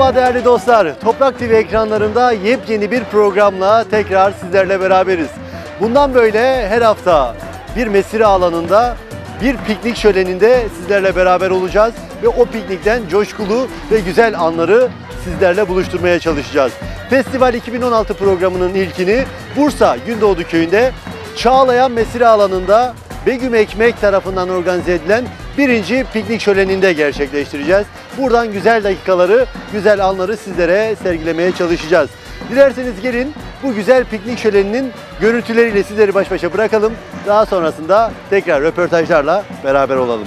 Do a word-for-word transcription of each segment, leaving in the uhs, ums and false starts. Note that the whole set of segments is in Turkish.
Merhaba değerli dostlar. Toprak T V ekranlarında yepyeni bir programla tekrar sizlerle beraberiz. Bundan böyle her hafta bir mesire alanında, bir piknik şöleninde sizlerle beraber olacağız ve o piknikten coşkulu ve güzel anları sizlerle buluşturmaya çalışacağız. Festival iki bin on altı programının ilkini Bursa Gündoğdu Köyü'nde Çağlayan Mesire alanında Begüm Ekmek tarafından organize edilen birinci piknik şöleninde gerçekleştireceğiz. Buradan güzel dakikaları, güzel anları sizlere sergilemeye çalışacağız. Dilerseniz gelin bu güzel piknik şöleninin görüntüleriyle sizleri baş başa bırakalım. Daha sonrasında tekrar röportajlarla beraber olalım.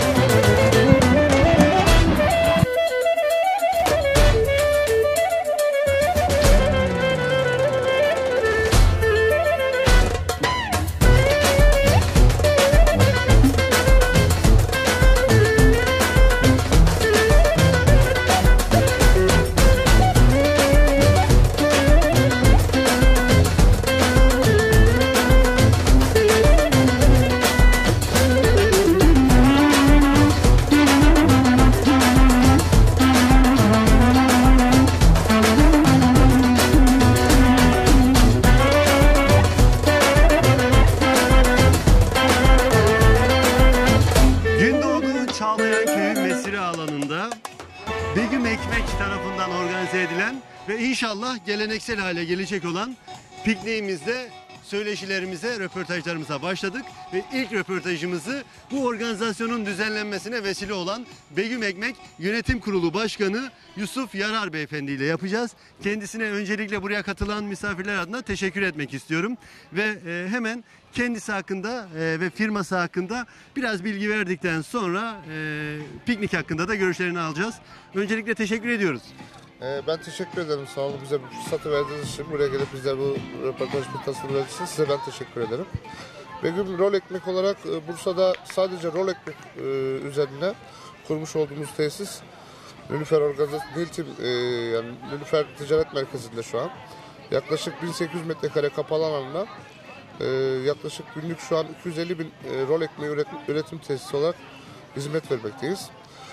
Çağlayan Köyü Mesire alanında Begüm Ekmek tarafından organize edilen ve inşallah geleneksel hale gelecek olan pikniğimizde söyleşilerimize, röportajlarımıza başladık ve ilk röportajımızı bu organizasyonun düzenlenmesine vesile olan Begüm Ekmek Yönetim Kurulu Başkanı Yusuf Yarar Beyefendi ile yapacağız. Kendisine öncelikle buraya katılan misafirler adına teşekkür etmek istiyorum ve e, hemen kendisi hakkında e, ve firması hakkında biraz bilgi verdikten sonra e, piknik hakkında da görüşlerini alacağız. Öncelikle teşekkür ediyoruz. Ben teşekkür ederim. Sağ olun, bize bu fırsatı verdiğiniz için, buraya gelip bize bu röportaj fırsatını verdiğiniz için size ben teşekkür ederim. Begüm Rol Ekmek olarak Bursa'da sadece rol ekmek üzerine kurmuş olduğumuz tesis Nilüfer Organizasyon Niltim, yani Nilüfer Ticaret Merkezi'nde şu an. Yaklaşık bin sekiz yüz metrekare kapalı alanla yaklaşık günlük şu an iki yüz elli bin rol ekmeği üretim, üretim tesisi olarak hizmet vermekteyiz.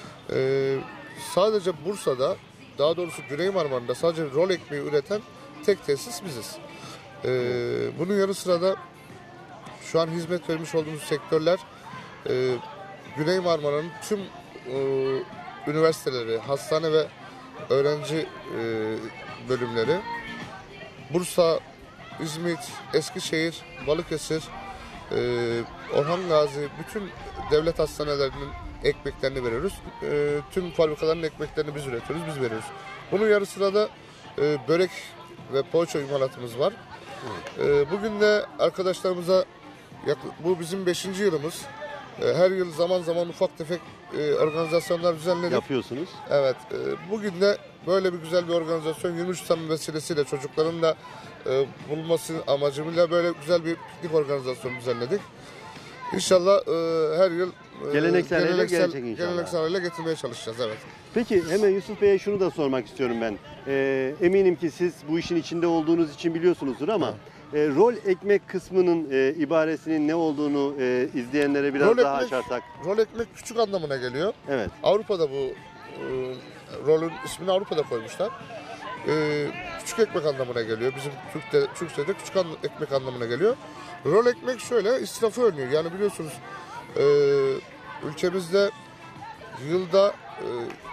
Sadece Bursa'da, daha doğrusu Güney Marmara'da sadece rol ekmeği üreten tek tesis biziz. Ee, bunun yanı sıra da şu an hizmet vermiş olduğumuz sektörler e, Güney Marmara'nın tüm e, üniversiteleri, hastane ve öğrenci e, bölümleri, Bursa, İzmit, Eskişehir, Balıkesir, e, Orhan Gazi, bütün devlet hastanelerinin ekmeklerini veriyoruz. E, tüm fabrikaların ekmeklerini biz üretiyoruz, biz veriyoruz. Bunun yarı sıra da e, börek ve poğaça imalatımız var. E, bugün de arkadaşlarımıza, bu bizim beşinci yılımız. E, her yıl zaman zaman ufak tefek e, organizasyonlar düzenledik. Yapıyorsunuz. Evet. E, bugün de böyle bir güzel bir organizasyon, yirmi üç Temmuz vesilesiyle çocukların da e, bulunması amacıyla böyle güzel bir piknik organizasyonu düzenledik. İnşallah e, her yıl e, geleneksel, geleneksel, gelecek inşallah. geleneksel hale getirmeye çalışacağız. Evet. Peki hemen Yusuf Bey'e şunu da sormak istiyorum ben. E, eminim ki siz bu işin içinde olduğunuz için biliyorsunuzdur ama e, rol ekmek kısmının e, ibaresinin ne olduğunu e, izleyenlere biraz rol daha ekmek, açarsak. Rol ekmek küçük anlamına geliyor. Evet. Avrupa'da bu e, rolün ismini Avrupa'da koymuşlar. E, küçük ekmek anlamına geliyor. Bizim Türk'te, Türkçe'de küçük an, ekmek anlamına geliyor. Rol ekmek şöyle, israfı önlüyor. Yani biliyorsunuz e, ülkemizde yılda e,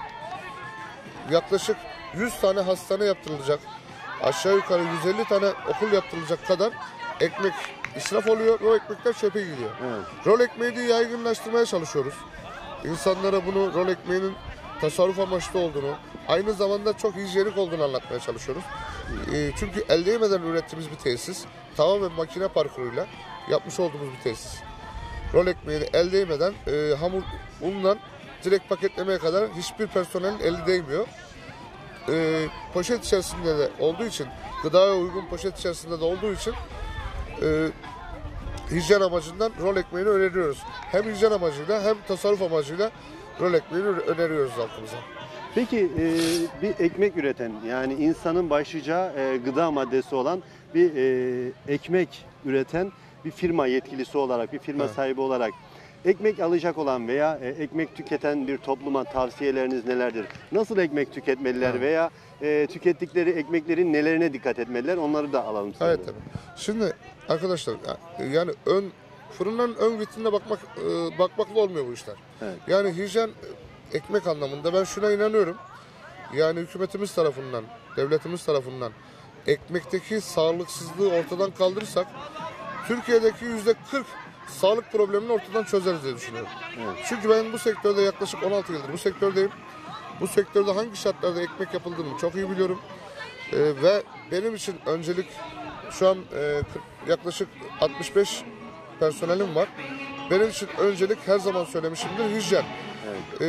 yaklaşık yüz tane hastane yaptırılacak, aşağı yukarı yüz elli tane okul yaptırılacak kadar ekmek israf oluyor ve o ekmekler çöpe gidiyor. Evet. Rol ekmeğini yaygınlaştırmaya çalışıyoruz. İnsanlara bunu rol ekmeğinin tasarruf amaçlı olduğunu, aynı zamanda çok hijyenik olduğunu anlatmaya çalışıyoruz. E, çünkü el değmeden ürettiğimiz bir tesis, tamamen makine parkuruyla yapmış olduğumuz bir tesis. Rol ekmeğini el değmeden e, hamur unla direkt paketlemeye kadar hiçbir personelin eli değmiyor. E, poşet içerisinde de olduğu için, gıdaya uygun poşet içerisinde de olduğu için e, hijyen amacından rol ekmeğini öneriyoruz. Hem hijyen amacıyla hem tasarruf amacıyla rol ekmeğini öneriyoruz halkımıza. Peki e, bir ekmek üreten, yani insanın başlıca e, gıda maddesi olan bir e, ekmek üreten bir firma yetkilisi olarak, bir firma evet. sahibi olarak ekmek alacak olan veya e, ekmek tüketen bir topluma tavsiyeleriniz nelerdir? Nasıl ekmek tüketmeliler Evet. veya e, tükettikleri ekmeklerin nelerine dikkat etmeliler? Onları da alalım sizden. Evet tabii. Şimdi arkadaşlar yani ön fırından ön vitrinine bakmak e, bakmakla olmuyor bu işler. Evet. Yani hijyen ekmek anlamında ben şuna inanıyorum. Yani hükümetimiz tarafından, devletimiz tarafından ekmekteki sağlıksızlığı ortadan kaldırırsak Türkiye'deki yüzde kırk sağlık problemini ortadan çözeriz diye düşünüyorum. Evet. Çünkü ben bu sektörde yaklaşık on altı yıldır bu sektördeyim. Bu sektörde hangi şartlarda ekmek yapıldığını çok iyi biliyorum. Ee, ve benim için öncelik şu an e, yaklaşık altmış beş personelim var. Benim için öncelik her zaman söylemişimdir hijyen. Evet.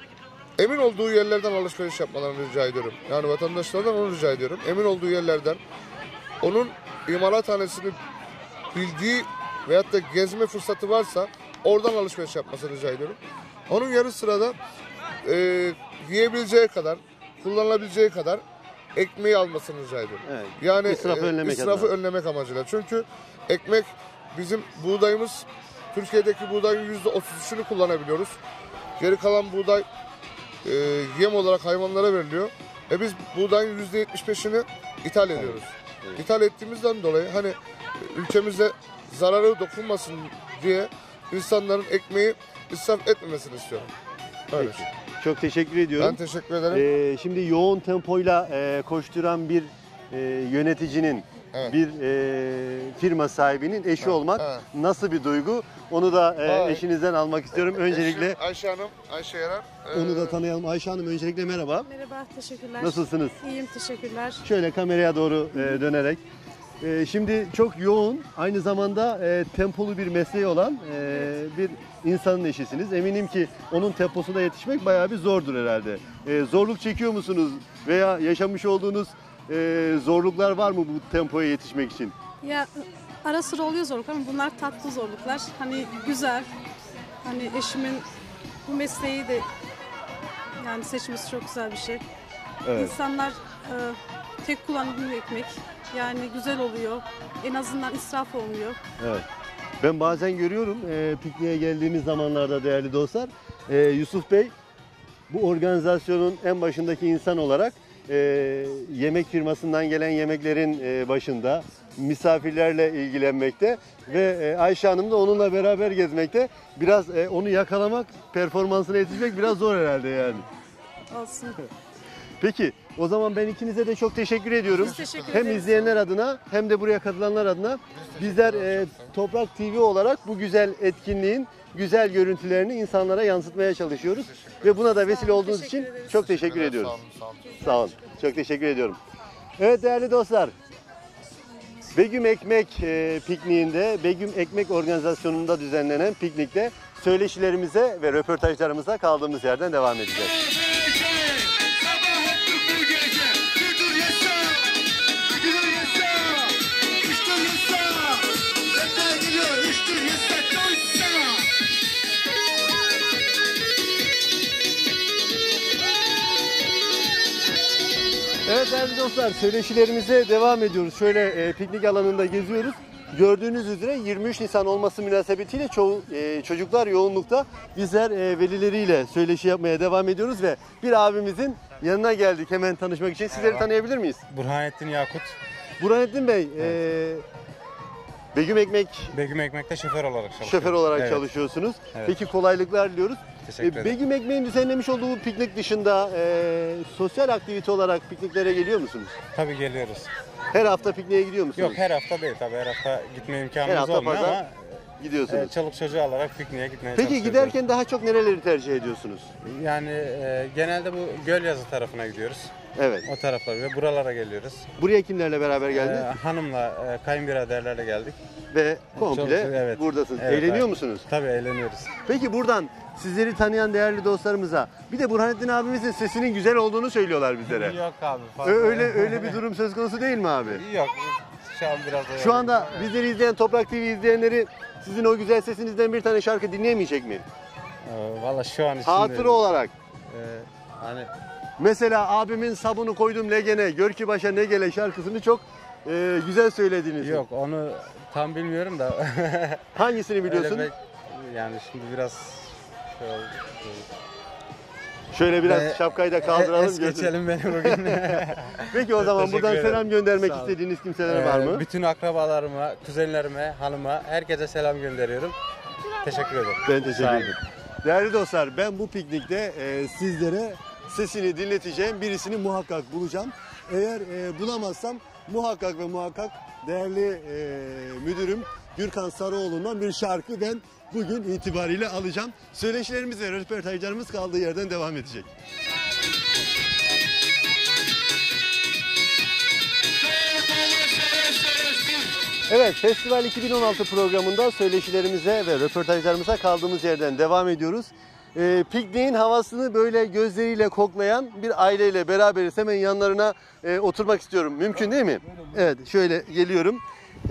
Ee, emin olduğu yerlerden alışveriş yapmalarını rica ediyorum. Yani vatandaşlardan onu rica ediyorum. Emin olduğu yerlerden onun imalathanesini bildiği veyahut da gezme fırsatı varsa oradan alışveriş yapmasını rica ediyorum. Onun yarı sırada e, yiyebileceği kadar, kullanılabileceği kadar ekmeği almasını rica ediyorum. Evet. Yani İsrafı e, önlemek israfı adına. önlemek amacıyla. Çünkü ekmek bizim buğdayımız, Türkiye'deki buğdayın yüzde otuz üçünü kullanabiliyoruz. Geri kalan buğday e, yem olarak hayvanlara veriliyor. E biz buğdayın yüzde yetmiş beşini ithal ediyoruz. Evet. İthal ettiğimizden dolayı hani ülkemize zararı dokunmasın diye insanların ekmeği israf etmemesini istiyorum. Öyle. Peki. Çok teşekkür ediyorum. Ben teşekkür ederim. Ee, şimdi yoğun tempoyla e, koşturan bir e, yöneticinin, Evet. bir e, firma sahibinin eşi Evet, olmak evet. nasıl bir duygu? Onu da e, Vay. eşinizden almak istiyorum. Öncelikle Eşim Ayşe Hanım, Ayşe Yarar. Ee, onu da tanıyalım. Ayşe Hanım öncelikle merhaba. Merhaba, teşekkürler. Nasılsınız? İyiyim, teşekkürler. Şöyle kameraya doğru e, dönerek. E, şimdi çok yoğun, aynı zamanda e, tempolu bir mesleği olan e, bir insanın eşisiniz. Eminim ki onun temposuna yetişmek bayağı bir zordur herhalde. E, zorluk çekiyor musunuz? Veya yaşamış olduğunuz e, zorluklar var mı bu tempoya yetişmek için? Ya ara sıra oluyor zorluk ama bunlar tatlı zorluklar. Hani güzel. Hani eşimin bu mesleği de yani seçmesi çok güzel bir şey. Evet. İnsanlar e, tek kullanımlı ekmek. Yani güzel oluyor. En azından israf olmuyor. Evet. Ben bazen görüyorum e, pikniğe geldiğimiz zamanlarda değerli dostlar, e, Yusuf Bey bu organizasyonun en başındaki insan olarak e, yemek firmasından gelen yemeklerin e, başında misafirlerle ilgilenmekte ve e, Ayşe Hanım da onunla beraber gezmekte. Biraz e, onu yakalamak, performansına yetişmek biraz zor herhalde yani. Olsun. Peki o zaman ben ikinize de çok teşekkür ediyorum. Biz teşekkür Hem ederiz. izleyenler adına hem de buraya katılanlar adına bizler e, Toprak T V olarak bu güzel etkinliğin güzel görüntülerini insanlara yansıtmaya çalışıyoruz. Ve buna da vesile olun, olduğunuz teşekkür için ederiz. çok teşekkür Sağ ediyoruz. olun, sağ olun. Sağ olun. Çok teşekkür ediyorum. Evet değerli dostlar. Begüm Ekmek e, pikniğinde, Begüm Ekmek organizasyonunda düzenlenen piknikte söyleşilerimize ve röportajlarımıza kaldığımız yerden devam edeceğiz. Evet değerli dostlar, söyleşilerimize devam ediyoruz. Şöyle e, piknik alanında geziyoruz. Gördüğünüz üzere yirmi üç Nisan olması münasebetiyle çoğu e, çocuklar yoğunlukta. Bizler e, velileriyle söyleşi yapmaya devam ediyoruz ve bir abimizin yanına geldik hemen tanışmak için. Sizleri Merhaba. tanıyabilir miyiz? Burhanettin Yakut, Burhanettin Bey, e, Begüm Ekmek Begüm Ekmek'te şoför olarak çalışıyorum. şoför olarak Evet, çalışıyorsunuz. Evet. Peki kolaylıklar diliyoruz. Teşekkür E, ederim. Begüm Ekmek'in düzenlemiş olduğu bu piknik dışında e, sosyal aktivite olarak pikniklere geliyor musunuz? Tabii geliyoruz. Her hafta pikniğe gidiyor musunuz? Yok her hafta değil tabii, her hafta gitme Her imkanımız hafta olmuyor pazar ama gidiyorsunuz. e, çoluk çocuğu alarak pikniğe gitmeye Peki çalışıyoruz. giderken daha çok nereleri tercih ediyorsunuz? Yani e, genelde bu Gölyazı tarafına gidiyoruz. Evet. O taraflara ve buralara geliyoruz. Buraya kimlerle beraber E, geldiniz? hanımla, e, kayınbiraderlerle geldik. Ve komple çok- evet. buradasınız. Evet, Eğleniyor evet. musunuz? Tabii eğleniyoruz. Peki buradan sizleri tanıyan değerli dostlarımıza bir de Burhanettin abimizin sesinin güzel olduğunu söylüyorlar bizlere. Yok abi. Ö- fazla. Öyle öyle bir durum söz konusu değil mi abi? Yok. Şu an biraz da Şu anda bizleri izleyen Toprak T V izleyenleri sizin o güzel sesinizden bir tane şarkı dinleyemeyecek mi? E, Valla şu an için Hatıra olarak. E, hani Mesela abimin sabunu koydum legene, gör ki başa ne gele şarkısını çok e, güzel söylediniz. yok onu tam bilmiyorum da. Hangisini biliyorsun? Öyle Yani şimdi biraz şey oldu. Şöyle biraz Ee, şapkayı da kaldıralım. Es götür- geçelim beni bugün. Peki o zaman Teşekkür buradan ederim. selam göndermek Sağ olun. istediğiniz kimseler Ee, var mı? Bütün akrabalarıma, kuzenlerime, hanıma, herkese selam gönderiyorum. Teşekkür ederim. Ben teşekkür Sağ olun. ederim. Değerli dostlar, ben bu piknikte e, sizlere sesini dinleteceğim birisini muhakkak bulacağım. Eğer e, bulamazsam muhakkak ve muhakkak değerli e, müdürüm Gürkan Sarıoğlu'ndan bir şarkı ben bugün itibariyle alacağım. Söyleşilerimiz ve röportajlarımız kaldığı yerden devam edecek. Evet, Festival iki bin on altı programında söyleşilerimize ve röportajlarımıza kaldığımız yerden devam ediyoruz. Ee, pikniğin havasını böyle gözleriyle koklayan bir aileyle beraberiz. Hemen yanlarına e, oturmak istiyorum. Mümkün değil mi? Evet, şöyle geliyorum.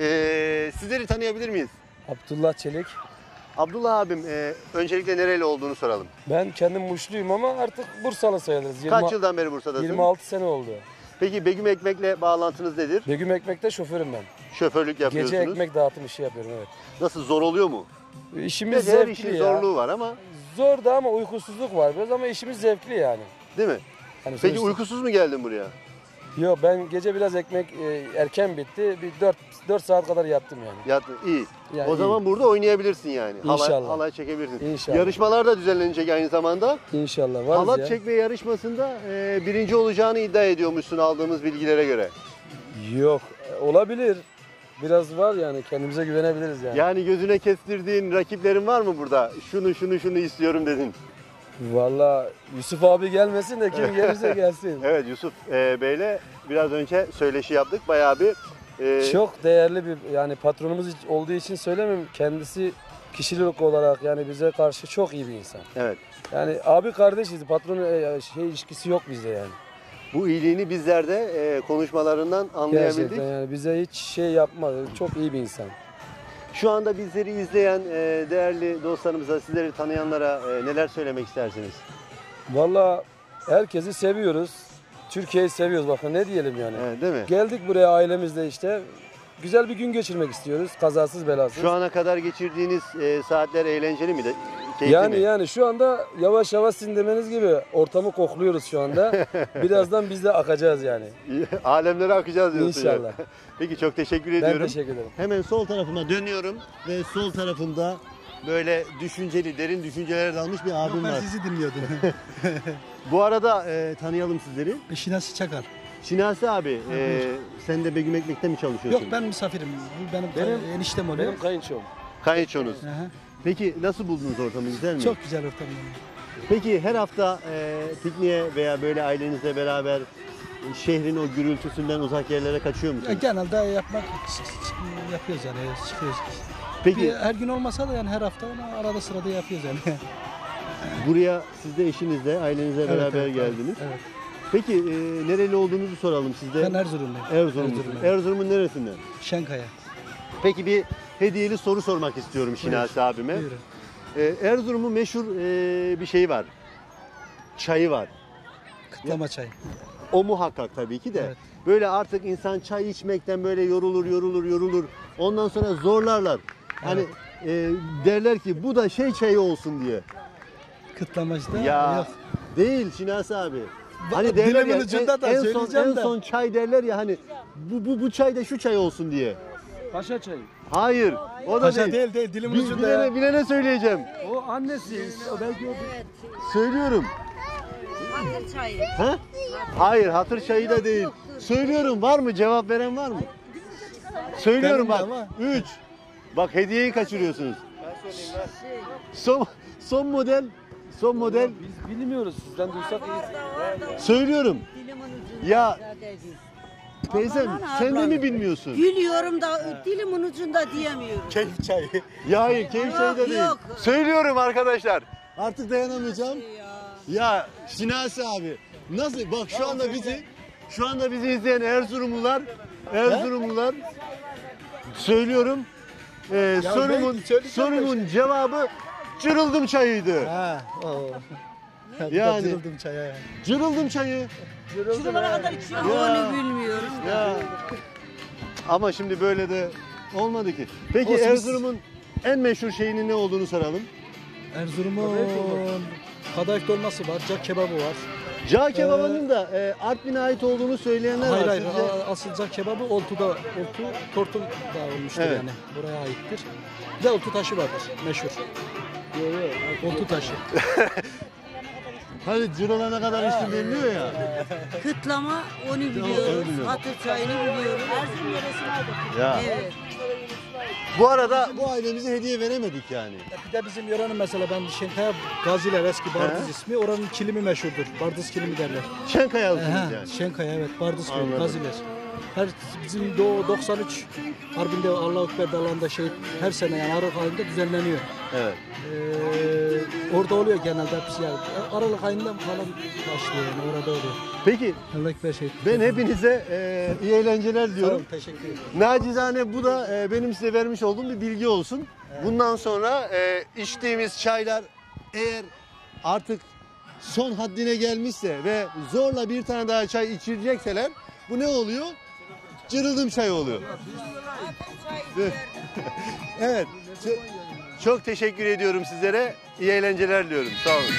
Ee, sizleri tanıyabilir miyiz? Abdullah Çelik. Abdullah abim, e, öncelikle nereli olduğunu soralım. Ben kendim Muşluyum ama artık Bursalı sayılırız. Kaç yıldan beri Bursa'dasın? yirmi altı sene oldu. Peki Begüm Ekmek'le bağlantınız nedir? Begüm Ekmek'te şoförüm ben. Şoförlük yapıyorsunuz. Gece ekmek dağıtım işi yapıyorum, evet. Nasıl, zor oluyor mu? İşimiz Her zevkli işin ya. zorluğu var ama, Zor da ama uykusuzluk var biraz ama işimiz zevkli yani. değil mi? Hani Peki sonuçta- uykusuz mu geldin buraya? Yok, ben gece biraz ekmek e, erken bitti. Bir dört dört saat kadar yattım yani. Yattın, iyi. Yani O zaman burada oynayabilirsin yani. Halay, İnşallah. halay çekebilirsin. İnşallah. Yarışmalar da düzenlenecek aynı zamanda. İnşallah varız Halat ya. çekme yarışmasında e, birinci olacağını iddia ediyormuşsun aldığımız bilgilere göre. Yok, e, olabilir. Biraz var yani, kendimize güvenebiliriz yani. Yani gözüne kestirdiğin rakiplerin var mı burada? Şunu şunu şunu istiyorum dedin. Vallahi Yusuf abi gelmesin de kim gelirse gelsin. Evet, Yusuf e, Bey'le biraz önce söyleşi yaptık. Bayağı bir e, Çok değerli bir, yani patronumuz olduğu için söylemem, kendisi kişilik olarak yani bize karşı çok iyi bir insan. evet. Yani abi kardeşiz, patron e, şey ilişkisi yok bizde yani. Bu iyiliğini bizler de e, konuşmalarından anlayabildik. Gerçekten yani bize hiç şey yapmadı. Çok iyi bir insan. Şu anda bizleri izleyen e, değerli dostlarımıza, sizleri tanıyanlara e, neler söylemek istersiniz? Vallahi herkesi seviyoruz. Türkiye'yi seviyoruz, bakın ne diyelim yani. Evet, değil mi? Geldik buraya ailemizle işte. Güzel bir gün geçirmek istiyoruz. Kazasız belasız. Şu ana kadar geçirdiğiniz e, saatler eğlenceli miydi? Keyifli Yani mi? yani şu anda yavaş yavaş sizin demeniz gibi ortamı kokluyoruz şu anda. Birazdan biz de akacağız yani. Alemlere akacağız diyorsun. İnşallah. yani. Peki, çok teşekkür Ben ediyorum. teşekkür ederim. Hemen sol tarafıma dönüyorum ve sol tarafımda böyle düşünceli, derin düşüncelere dalmış bir abim var. Ben sizi dinliyordum. Bu arada e, tanıyalım sizleri. Şinasi Çakar. Şinasi abi, e, sen de Begüm Ekmek'te mi çalışıyorsun? Yok, ben misafirim. Bu benim, Benim- eniştem oluyor. Benim kayınçom. Kayınçonuz. Hı hı. Peki nasıl buldunuz ortamı, güzel mi? Çok güzel ortam. Peki her hafta e, pikniğe veya böyle ailenizle beraber e, şehrin o gürültüsünden uzak yerlere kaçıyor Ya, musunuz? genelde yapmak çık- çık- yapıyoruz yani, çıkıyoruz. Peki Bir, her gün olmasa da yani her hafta ama arada sırada yapıyoruz yani. buraya siz de eşinizle, ailenizle Evet, beraber evet, geldiniz. Evet. Peki e, nereli olduğunuzu soralım sizde. Ben Erzurumluyum. Erzurumlusunuz. Erzurumluyum. Erzurum'un neresinden? Şenkaya. Peki bir hediyeli soru sormak istiyorum Şinasi abime. Buyurun. E, Erzurum'un meşhur e, bir şeyi var. Çayı var. Kıtlama çayı. O muhakkak tabii ki de. Evet. Böyle artık insan çay içmekten böyle yorulur, yorulur, yorulur. Ondan sonra zorlarlar. Hani e, derler ki bu da şey çayı olsun diye. Kıtlamacıda Ya yok. değil Şinasi abi. Ba- Hani derler dilimin ya ucunda da en, en son söyleyeceğim en de. son çay derler ya hani bu bu bu çay da şu çay olsun diye. Paşa çayı. Hayır, o da Paşa değil. değil değil dilimin Bil- ucunda bilene, ya. bilene söyleyeceğim. O annesi. O belki o Söylüyorum. Hatır çayı. Ha? Hayır, hatır çayı da değil. Söylüyorum, var mı? Cevap veren var mı? Söylüyorum Benim de bak. ama. Üç. Bak hediyeyi kaçırıyorsunuz. Son son model son model biz bilmiyoruz. Sizden duysak iyi. söylüyorum. Dilimin ucunda. Ya dedi. teyzem Aman sen de ablam. mi bilmiyorsun? Biliyorum da dilimin ucunda diyemiyorum. Keyif çayı. Ya hayır, keyif çayı da Yok, değil. yok. Söylüyorum arkadaşlar. Artık dayanamayacağım. Ya. Ya Şinasi abi nasıl bak şu anda bizi şu anda bizi izleyen Erzurumlular Erzurumlular söylüyorum e, sorumun söyleyeceğim sorumun cevabı cırıldım çayıydı. Ha, o. Yani. Cırıldım çaya yani. Cırıldım çayı. Şu zamana kadar içiyorum. Ya. Onu bilmiyorum. Ya. Ama şimdi böyle de olmadı ki. Peki Olsun, biz- Erzurum'un en meşhur şeyinin ne olduğunu soralım. Erzurum'un kadayıf dolması var, cak kebabı var. Cağ kebabının da e, Artvin'e ait olduğunu söyleyenler Hayır var. hayır, Sizce- a- asıl cak kebabı Oltu'da, Oltu, Tortum da olmuştur Evet. yani. Buraya aittir. Bir de Oltu taşı vardır, meşhur. Oltu taşı. Hadi cirola ne kadar içtim deniliyor ya. Kıtlama onu onu biliyoruz. biliyorum. Hatır çayını biliyoruz. Erzurum yöresine Ya. Evet. Bu arada bu ailemize hediye veremedik yani. Bir de bizim yörenin mesela ben Şenkaya Gaziler eski Bardız He. ismi. Oranın kilimi meşhurdur. Bardız kilimi derler. Şenkayalısınız He, yani. Şenkaya evet Bardız Anladım. kilimi Gaziler. Her bizim Doğu doksan üç Harbinde Allahu Ekber dalağında şey her sene yani Aralık ayında düzenleniyor. Evet. Ee, orada oluyor genelde hepsi yani. Aralık ayından falan başlıyor yani orada oluyor. Peki Allahu Ekber şey. ben hepinize e, iyi eğlenceler Sağ diyorum. olun, teşekkür ederim. Nacizane bu da e, benim size vermiş olduğum bir bilgi olsun. Bundan sonra e, içtiğimiz çaylar eğer artık son haddine gelmişse ve zorla bir tane daha çay içirecekseler bu ne oluyor? Cırıldım çay oluyor. Evet. Çok, çok teşekkür ediyorum sizlere. İyi eğlenceler diliyorum. Sağ olun.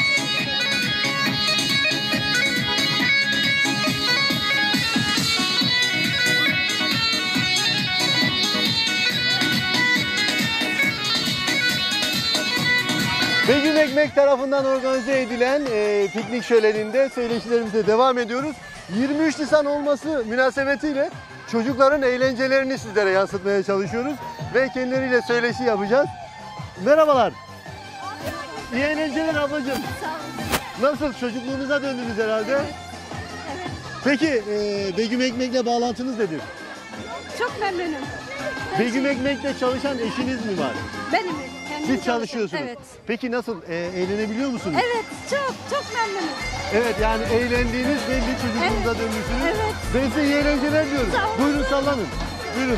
Begüm Ekmek tarafından organize edilen e, piknik şöleninde söyleşilerimize devam ediyoruz. yirmi üç Nisan olması münasebetiyle çocukların eğlencelerini sizlere yansıtmaya çalışıyoruz ve kendileriyle söyleşi yapacağız. Merhabalar. İyi eğlenceler ablacığım. Nasıl? Çocukluğunuza döndünüz herhalde. Evet. Peki e, Begüm Ekmek'le bağlantınız nedir? Çok memnunum. Begüm Ekmek'te çalışan eşiniz mi var? Benim. kendim Siz çalışıyorsunuz. Evet. Peki nasıl? E, eğlenebiliyor musunuz? Evet, çok çok memnunum. Evet yani eğlendiğiniz belli, çocukluğunuza Evet. dönmüşsünüz. Evet. Ben size iyi eğlenceler diyorum. Sağ olun. Buyurun sallanın. Buyurun.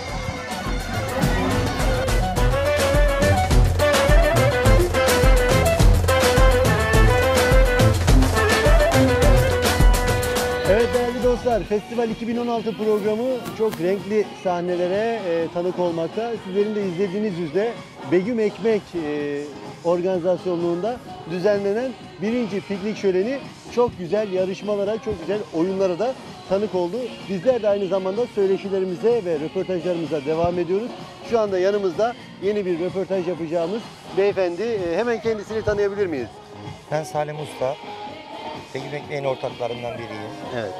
Evet değerli dostlar, Festival iki bin on altı programı çok renkli sahnelere e, tanık olmakta. Sizlerin de izlediğiniz üzere Begüm Ekmek e, organizasyonluğunda düzenlenen birinci piknik şöleni çok güzel yarışmalara, çok güzel oyunlara da tanık oldu. Bizler de aynı zamanda söyleşilerimize ve röportajlarımıza devam ediyoruz. Şu anda yanımızda yeni bir röportaj yapacağımız beyefendi. E, hemen kendisini tanıyabilir miyiz? Ben Salim Usta. Begüm Ekmek'in ortaklarından biriyim. Evet.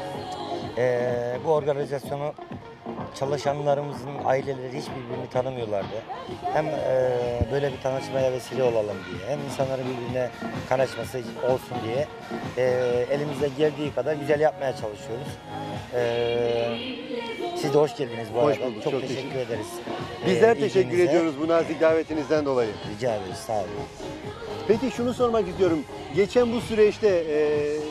Ee, bu organizasyonu çalışanlarımızın aileleri hiç birbirini tanımıyorlardı. Hem e, böyle bir tanışmaya vesile olalım diye, hem insanların birbirine kanaşması olsun diye e, elimizde geldiği kadar güzel yapmaya çalışıyoruz. E, siz de hoş geldiniz bu Hoş arada. bulduk, Çok, çok teşekkür, teşekkür- ederiz. Bizler e, teşekkür ilginize. ediyoruz bu nazik davetinizden dolayı. Rica ederiz, sağ olun. Peki şunu sormak istiyorum. Geçen bu süreçte e,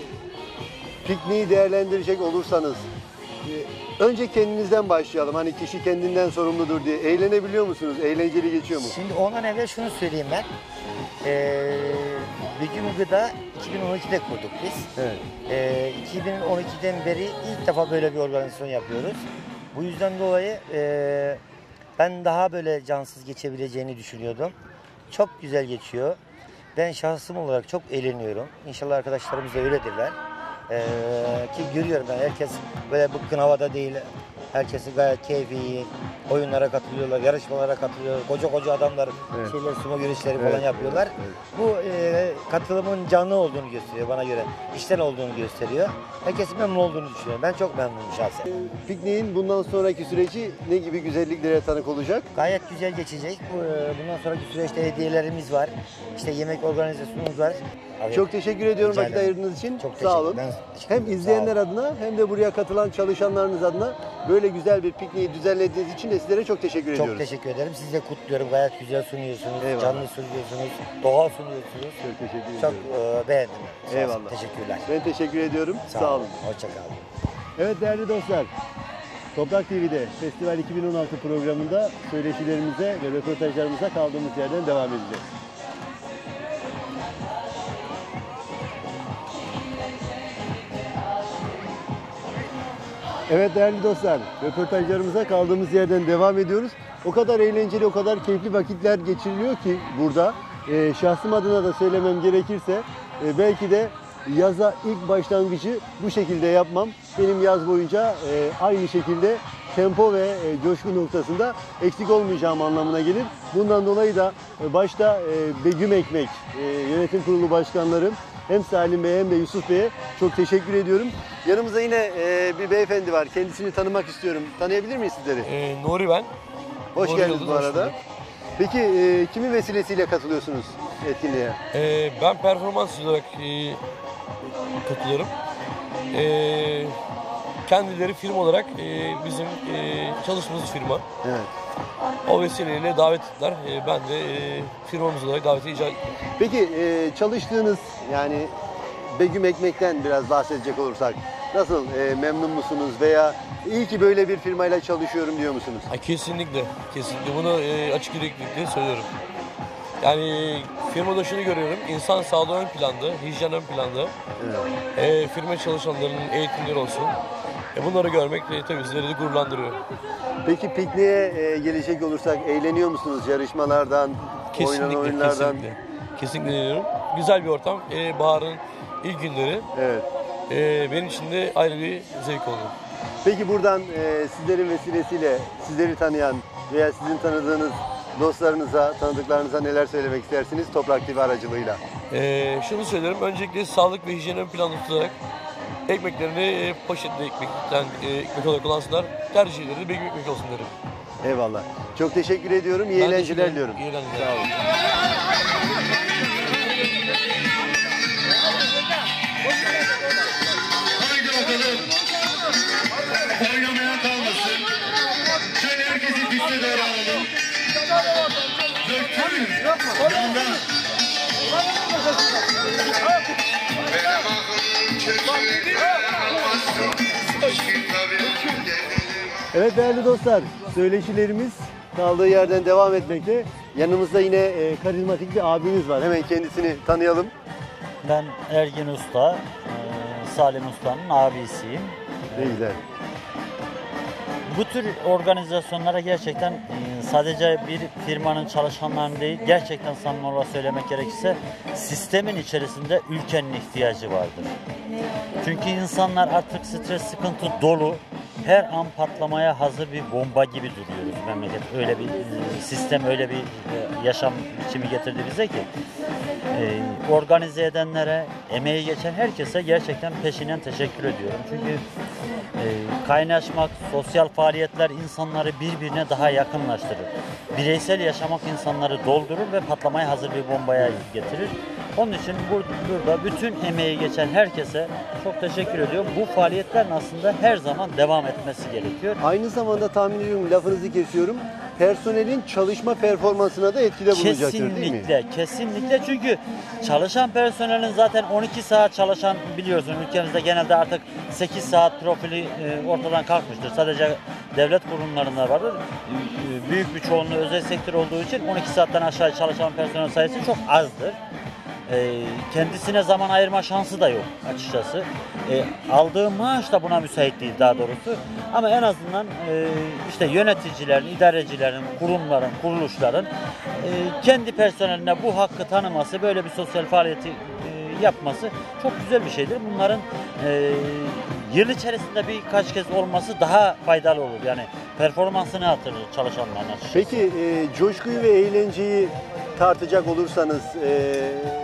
pikniği değerlendirecek olursanız e, önce kendinizden başlayalım. Hani kişi kendinden sorumludur diye. Eğlenebiliyor musunuz? Eğlenceli geçiyor mu? Şimdi ondan evvel şunu söyleyeyim ben. Ee, Begüm Gıda iki bin on ikide kurduk biz. Evet. Ee, iki bin on ikiden beri ilk defa böyle bir organizasyon yapıyoruz. Bu yüzden dolayı e, ben daha böyle cansız geçebileceğini düşünüyordum. Çok güzel geçiyor. Ben şahsım olarak çok eğleniyorum. İnşallah arkadaşlarımız da öyledirler. Ee, ki görüyorum ben herkes böyle bıkkın havada değil. Herkesi gayet keyfi, oyunlara katılıyorlar, yarışmalara katılıyor. Koca koca adamlar Evet. şeyler, sumo güreşleri Evet, falan yapıyorlar. evet, Bu e, katılımın canlı olduğunu gösteriyor bana göre. İşten olduğunu gösteriyor. Herkesin memnun olduğunu düşünüyorum. Ben çok memnunum şahsen. Pikniğin bundan sonraki süreci ne gibi güzelliklere tanık olacak? Gayet güzel geçecek. Bu, e, bundan sonraki süreçte hediyelerimiz var. İşte yemek organizasyonumuz var. Evet. Çok teşekkür ediyorum Rica vakit ederim. ayırdığınız için. Çok Sağ teşekkür- olun. ben teşekkür Hem ederim. izleyenler Sağ adına hem de buraya katılan çalışanlarınız adına böyle güzel bir pikniği düzenlediğiniz için de sizlere çok teşekkür Çok ediyoruz. teşekkür ederim. Siz de kutluyorum. Gayet güzel sunuyorsunuz. Eyvallah. Canlı sunuyorsunuz. Doğal sunuyorsunuz. Çok teşekkür Çok ediyorum. e, beğendim. Sağ olun. Eyvallah. Teşekkürler. Ben teşekkür ediyorum. Sağ, olun. Hoşça kalın. Evet değerli dostlar. Toprak T V'de Festival iki bin on altı programında söyleşilerimize ve röportajlarımıza kaldığımız yerden devam edeceğiz. Evet değerli dostlar, röportajlarımıza kaldığımız yerden devam ediyoruz. O kadar eğlenceli, o kadar keyifli vakitler geçiriliyor ki burada. E, şahsım adına da söylemem gerekirse e, belki de yaza ilk başlangıcı bu şekilde yapmam. Benim yaz boyunca e, aynı şekilde tempo ve e, coşku noktasında eksik olmayacağım anlamına gelir. Bundan dolayı da e, başta e, Begüm Ekmek e, yönetim kurulu başkanlarım hem Salim Bey'e hem de Yusuf Bey'e çok teşekkür ediyorum. Yanımızda yine e, bir beyefendi var. Kendisini tanımak istiyorum. Tanıyabilir miyiz sizleri? Ee, Nuri ben. Hoş Nuri geldiniz Yıldız, bu hoş arada. bulduk. Peki e, kimin vesilesiyle katılıyorsunuz etkinliğe? Ee, ben performans olarak e, katılıyorum. Ee, kendileri firma olarak e, bizim e, çalıştığımız firma. Evet. O vesileyle davet ettiler. E, ben de e, firmamız olarak daveti icra ettim. Peki e, çalıştığınız yani Begüm Ekmek'ten biraz bahsedecek olursak nasıl e, memnun musunuz veya iyi ki böyle bir firmayla çalışıyorum diyor musunuz? Ha, kesinlikle, kesinlikle bunu e, açık yüreklilikle söylüyorum. Yani firmada şunu görüyorum, insan sağlığı ön planda, hijyen ön planda. Evet. E, firma çalışanlarının eğitimleri olsun. E, bunları görmek e, tabii sizleri de gururlandırıyor. Peki pikniğe e, gelecek olursak eğleniyor musunuz yarışmalardan, oynanan Kesinlikle, oyunlardan? kesinlikle. Kesinlikle diyorum. Güzel bir ortam. E, baharın ilk günleri. Evet. E, benim için de ayrı bir zevk oldu. Peki buradan e, sizlerin vesilesiyle sizleri tanıyan veya sizin tanıdığınız dostlarınıza, tanıdıklarınıza neler söylemek istersiniz Toprak T V aracılığıyla? E, şunu söylerim. Öncelikle sağlık ve hijyen ön planda tutarak ekmeklerini e, poşetli ekmekten e, ekmek olarak kullansınlar. Tercihleri de Begüm Ekmek olsun derim. Eyvallah. Çok teşekkür ediyorum. İyi Ben eğlenceler teşekkür ederim. diliyorum. İyi eğlenceler. Sağ olun. Haydi bakalım. Oynamaya kalmasın. Şöyle herkesi piste doğru alalım. Döktürün. Yanda. Evet değerli dostlar, söyleşilerimiz kaldığı yerden devam etmekte. Yanımızda yine e, karizmatik bir abimiz var. Hemen kendisini tanıyalım. Ben Ergin Usta, e, Salim Usta'nın abisiyim. Ne güzel. Bu tür organizasyonlara gerçekten e, sadece bir firmanın çalışanlarının değil, gerçekten samimi olarak söylemek gerekirse sistemin içerisinde ülkenin ihtiyacı vardır. Çünkü insanlar artık stres, sıkıntı dolu, her an patlamaya hazır bir bomba gibi duruyoruz memleket. Öyle bir e, sistem, öyle bir e, yaşam biçimi getirdi bize ki e, organize edenlere, emeği geçen herkese gerçekten peşinen teşekkür ediyorum. Çünkü e, kaynaşmak, sosyal faaliyetler insanları birbirine daha yakınlaştırır. Bireysel yaşamak insanları doldurur ve patlamaya hazır bir bombaya getirir. Onun için burada bütün emeği geçen herkese çok teşekkür ediyorum. Bu faaliyetlerin aslında her zaman devam etmesi gerekiyor. Aynı zamanda tahmin ediyorum, lafınızı kesiyorum, personelin çalışma performansına da etkide bulunacaktır değil mi? Kesinlikle, kesinlikle. Çünkü çalışan personelin zaten on iki saat çalışan, biliyorsun ülkemizde genelde artık sekiz saat profili e, ortadan kalkmıştır. Sadece devlet kurumlarında vardır. E, büyük bir çoğunluğu özel sektör olduğu için on iki saatten aşağı çalışan personel sayısı çok azdır. E, kendisine zaman ayırma şansı da yok açıkçası. E, aldığı maaş da buna müsait değil daha doğrusu. Ama en azından e, işte yöneticilerin, idarecilerin, kurumların, kuruluşların e, kendi personeline bu hakkı tanıması, böyle bir sosyal faaliyeti e, yapması çok güzel bir şeydir. Bunların e, yıl içerisinde birkaç kez olması daha faydalı olur. Yani performansını artırır çalışanların açıkçası. Peki e, coşkuyu ve eğlenceyi tartacak olursanız e,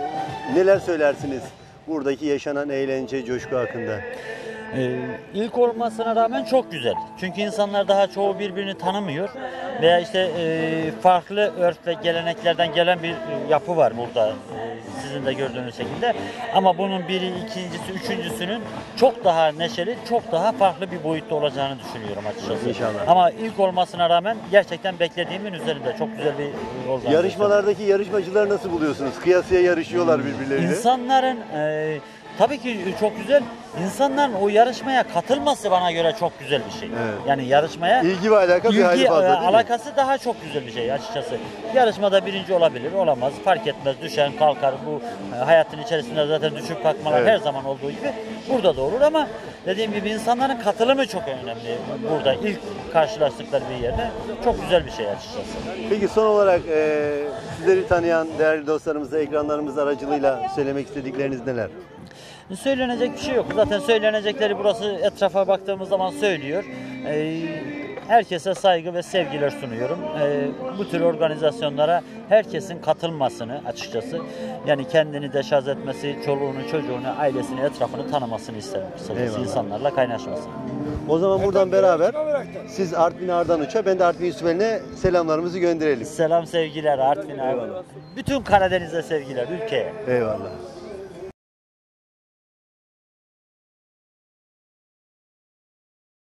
neler söylersiniz buradaki yaşanan eğlence, coşku hakkında? Ee, ilk olmasına rağmen çok güzel. Çünkü insanlar daha çoğu birbirini tanımıyor veya işte e, farklı örf ve geleneklerden gelen bir e, yapı var burada. E, sizin de gördüğünüz şekilde. Ama bunun biri, ikincisi, üçüncüsünün çok daha neşeli, çok daha farklı bir boyutta olacağını düşünüyorum açıkçası. İnşallah. Ama ilk olmasına rağmen gerçekten beklediğimin üzerinde çok güzel bir e, organizasyon. Yarışmalardaki yarışmacıları nasıl buluyorsunuz? Kıyasıya yarışıyorlar birbirleriyle. İnsanların e, Tabii ki çok güzel. İnsanların o yarışmaya katılması bana göre çok güzel bir şey. Evet. Yani yarışmaya İlgi ve alaka bir hayli ilgi, fazla e, değil mi? alakası daha çok güzel bir şey açıkçası. Yarışmada birinci olabilir, olamaz, fark etmez. Düşen kalkar. Bu e, hayatın içerisinde zaten düşüp kalkmalar Evet. her zaman olduğu gibi burada da olur ama dediğim gibi insanların katılımı çok önemli. Burada ilk karşılaştıkları bir yerde çok güzel bir şey açıkçası. Peki son olarak e, sizleri tanıyan değerli dostlarımıza ekranlarımız aracılığıyla söylemek istedikleriniz neler? Söylenecek bir şey yok. Zaten söylenecekleri burası etrafa baktığımız zaman söylüyor. Ee, herkese saygı ve sevgiler sunuyorum. Ee, bu tür organizasyonlara herkesin katılmasını açıkçası, yani kendini deşarj etmesi, çoluğunu, çocuğunu, ailesini, etrafını tanımasını isterim. Kısacası Eyvallah. insanlarla kaynaşmasını. O zaman buradan beraber siz Artvin Ardanuç'a, ben de Artvin Yusufeli'ne selamlarımızı gönderelim. Selam sevgiler Artvin abi. Bütün Karadeniz'e sevgiler, ülkeye. Eyvallah.